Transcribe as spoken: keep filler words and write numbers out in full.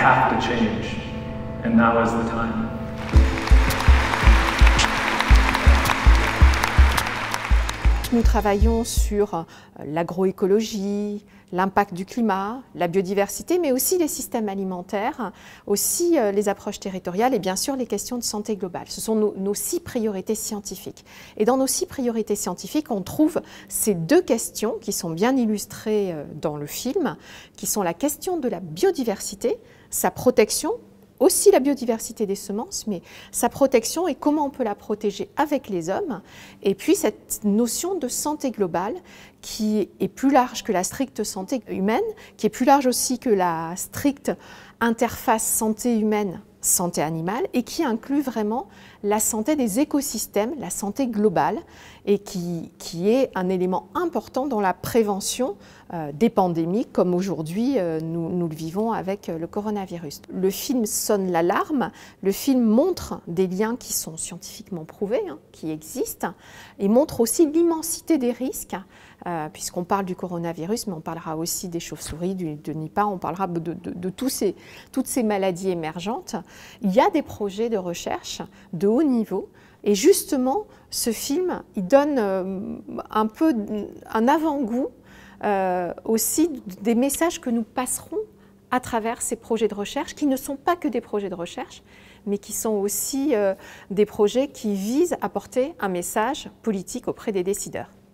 have to change, and now is the time. Nous travaillons sur l'agroécologie, l'impact du climat, la biodiversité, mais aussi les systèmes alimentaires, aussi les approches territoriales et bien sûr les questions de santé globale. Ce sont nos, nos six priorités scientifiques. Et dans nos six priorités scientifiques, on trouve ces deux questions qui sont bien illustrées dans le film, qui sont la question de la biodiversité, sa protection, aussi la biodiversité des semences, mais sa protection et comment on peut la protéger avec les hommes. Et puis cette notion de santé globale qui est plus large que la stricte santé humaine, qui est plus large aussi que la stricte interface santé humaine, santé animale, et qui inclut vraiment la santé des écosystèmes, la santé globale, et qui, qui est un élément important dans la prévention euh, des pandémies, comme aujourd'hui euh, nous, nous le vivons avec le coronavirus. Le film sonne l'alarme, le film montre des liens qui sont scientifiquement prouvés, hein, qui existent, et montre aussi l'immensité des risques, euh, puisqu'on parle du coronavirus, mais on parlera aussi des chauves-souris, du, de Nipah, on parlera de, de, de tous ces, toutes ces maladies émergentes. Il y a des projets de recherche de haut niveau. Et justement, ce film, il donne euh, un peu un avant-goût euh, aussi des messages que nous passerons à travers ces projets de recherche, qui ne sont pas que des projets de recherche, mais qui sont aussi euh, des projets qui visent à porter un message politique auprès des décideurs.